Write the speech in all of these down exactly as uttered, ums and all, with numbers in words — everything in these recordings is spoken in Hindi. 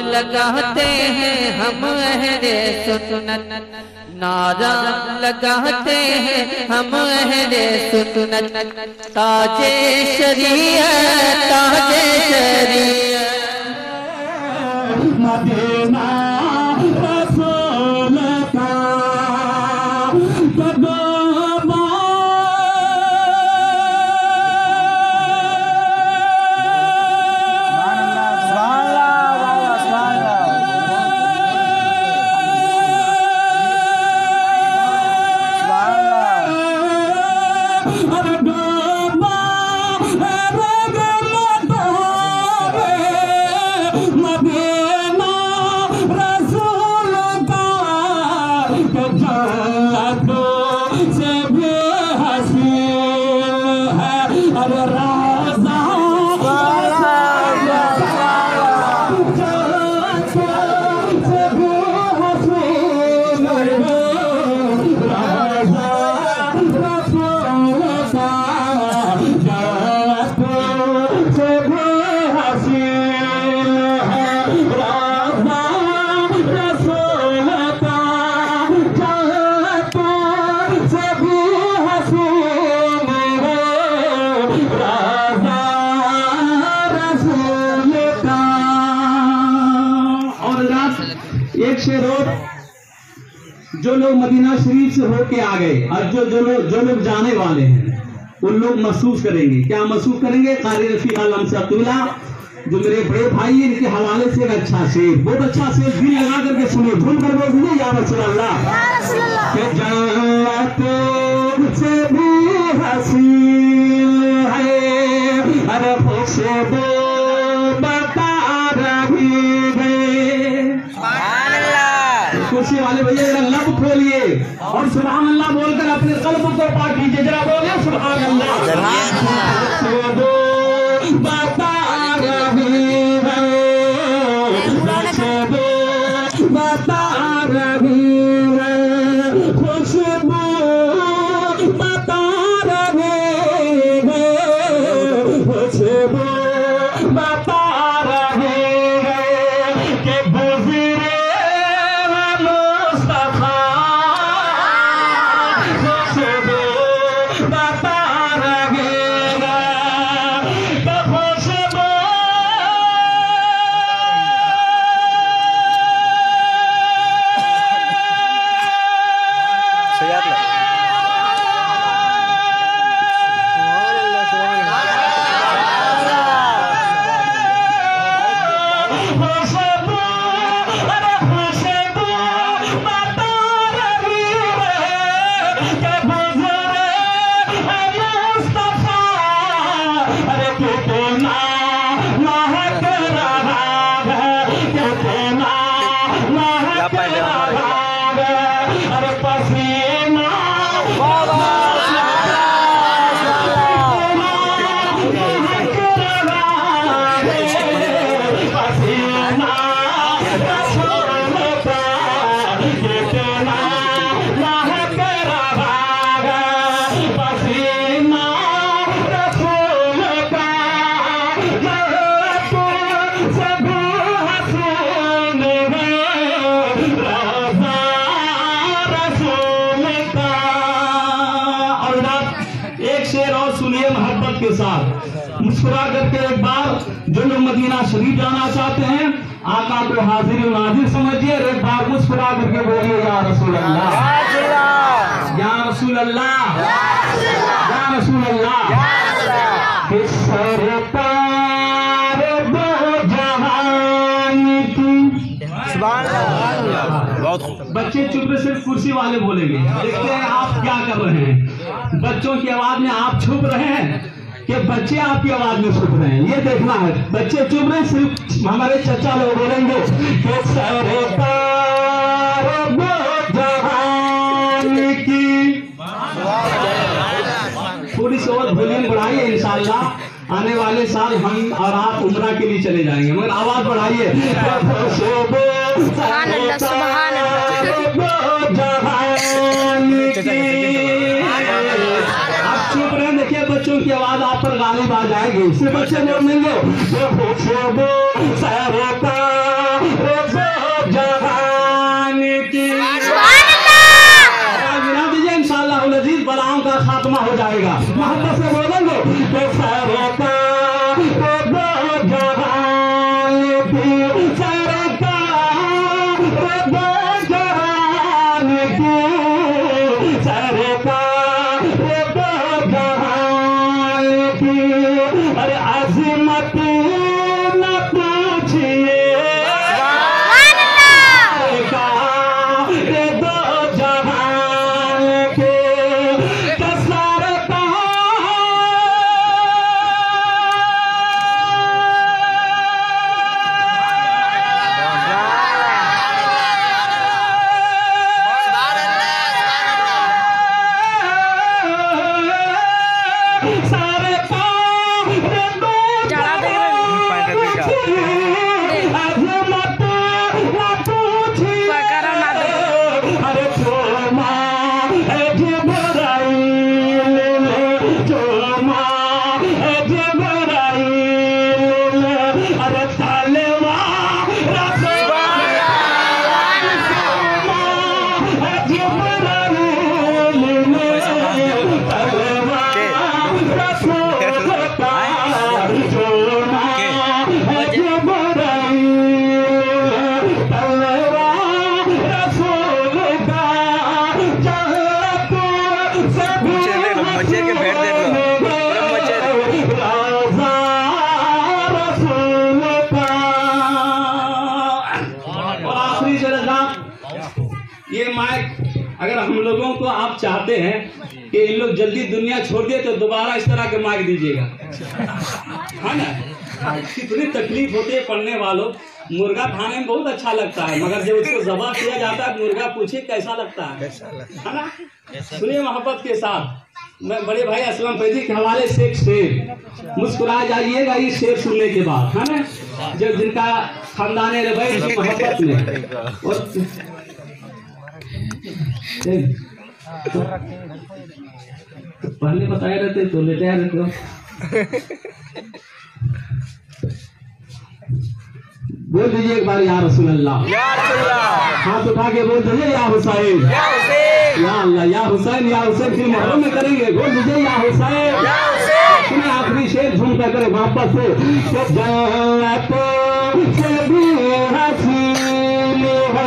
लगाते हैं हम अहले सुन्नत, नारा लगाते हैं हम अहले सुन्नत। ताजे शरीयत ताजे शरीयत मदीना रसूल का कदमा एक शेर और, जो लोग मदीना शरीफ से होके आ गए और जो जो लोग जो लोग जाने वाले हैं उन लोग महसूस करेंगे। क्या महसूस करेंगे? कारी रफीक आलम से अब्दुल्ला जो मेरे बड़े भाई, इनके हवाले से एक अच्छा शेर, बहुत अच्छा शेर, दिल लगा करके सुनिए, भूल कर बोल सुनिए, या रसूल अल्लाह के जन्नत से भी हसीन है, अरे खुशबू बता रही है। कुर्सी वाले भैया जरा लब खोलिए और सुभान अल्लाह बोलकर अपने कल्ब को पाक कीजिए, जरा बोलिए सुभान अल्लाह। बता रही है, बता रही है, खुशबू बता रही है, खुशबू बता रही है कि गुज़रे मुस्तफा, खुशबू बता रही है, खुशबू के साथ मुस्कुरा करके एक बार जो लोग मदीना शरीफ जाना चाहते हैं, आका को हाजिर नाजिर समझिए, एक बार मुस्कुरा करके बोलिए या रसूल अल्लाह, या रसूल अल्लाह, या रसूल अल्लाह। सरकार दो जहान की, बच्चे चुप रहे, सिर्फ कुर्सी वाले बोलेंगे। देखते हैं आप क्या कर रहे हैं। बच्चों की आवाज में आप छुप रहे हैं कि बच्चे आपकी आवाज में छुप रहे हैं, ये देखना है। बच्चे चुप रहे, सिर्फ हमारे चचा लोग बोलेंगे कि सरकार दो जहान की। थोड़ी सी और वॉल्यूम बढ़ाइए, इंशाल्लाह आने वाले साल हम और आप उम्रा के लिए चले जाएंगे, मगर आवाज बढ़ाइए। सुभान अल्लाह, सुभान आप चुप रहे, देखिए बच्चों की आवाज आप पर गाली आ जाएगी, सिर्फ बच्चे बोल लेंगे। हो जाएगा। मोहब्बत से बोलेंगे कि सरकार दो जहान की, सरकार दो जहान की, सरकार दो जहान की। अरे अज़मत न पूछिए ये माइक अगर हम लोगों को आप चाहते हैं कि इन लोग जल्दी दुनिया छोड़ दिए तो दोबारा इस तरह के माइक दीजिएगा, है ना। कितनी तकलीफ होती है पढ़ने वालों। मुर्गा खाने में बहुत अच्छा लगता है, मगर जब उसको ज़बह किया जाता है मुर्गा पूछे कैसा लगता है, है ना। सुनिए मोहब्बत के साथ मैं बड़े भाई असलम फैजी के हवाले से एक शेर, मुस्कुरा जाइएगा ये शेर सुनने के बाद, है ना। जब जिनका खानदान रवैया मोहब्बत में और तो, तो पहले बताए रहते तो लेते आए रहते हो। बोल दीजिए एक बार या रसूल अल्लाह, हाथ उठा के बोल दीजिए या हुसैन, या अल्लाह या हुसैन या हुसैन। फिर मोहर्रम में करेंगे, बोल दीजिए या हुसैन। सुने आखिरी शेर झूम कर करे वापस से, जन्नत से भी हसीन हो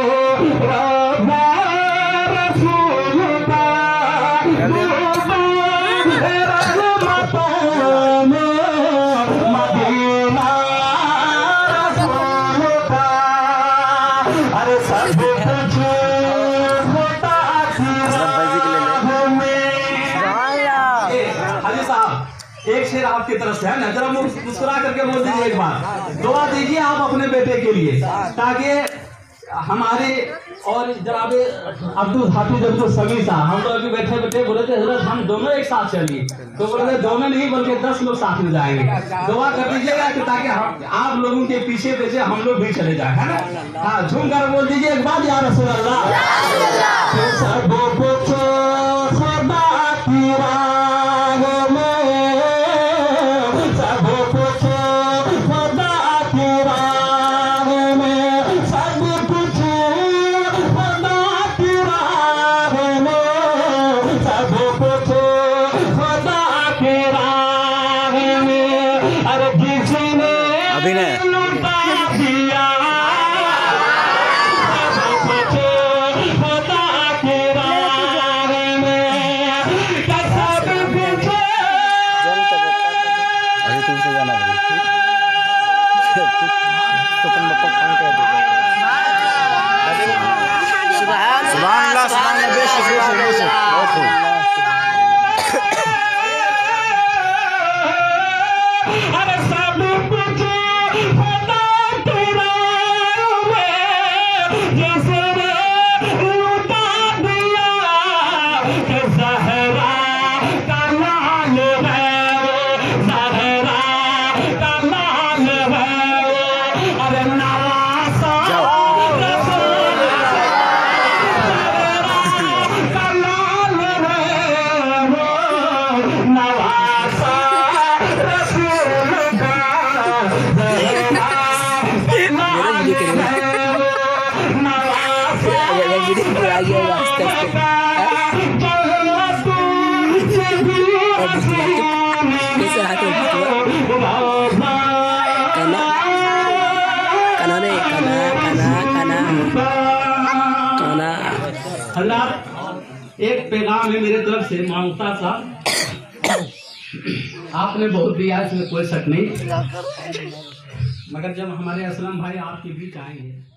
एक शेर आपकी तरफ से है ना, जरा मुस्कुरा करके बोल दीजिए एक बार, दुआ दीजिए आप अपने बेटे के लिए ताकि हमारे और जनाब अब्दुल हाफिज अब्दुल समी साहब हम लोग अभी बैठे बैठे बोले थे हजरत हम दोनों एक साथ चलिए, तो बोले थे दोनों नहीं बल्कि दस लोग साथ में जाएंगे। दुआ कर दीजिएगा कि ताकि हम आप लोगों के पीछे पीछे हम लोग भी चले जाए, है ना। हाँ झूम कर बोल दीजिए एक बात, या रसूल अल्लाह। bisa hati kana kana deh kana kana kana kana अल्लाह एक पैगाम है मेरे तरफ से मांगता था। आपने बहुत दिया, इसमें कोई शक नहीं, मगर जब हमारे असलम भाई आपके बीच आएंगे